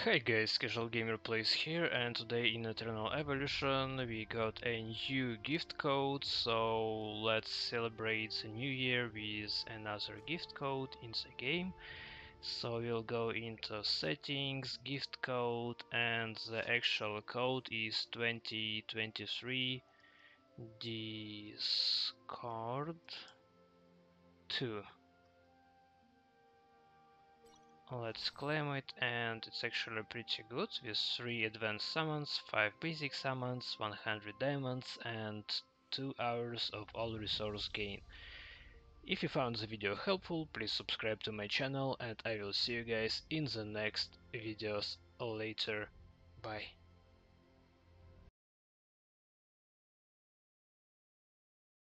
Hi guys, Casual Gamer Plays here, and today in Eternal Evolution we got a new gift code, so let's celebrate the new year with another gift code in the game. So we'll go into settings, gift code, and the actual code is 2023 Discord 2. Let's claim it, and it's actually pretty good with 3 advanced summons, 5 basic summons, 100 diamonds and 2 hours of all resource gain. If you found the video helpful, please subscribe to my channel and I will see you guys in the next videos later. Bye.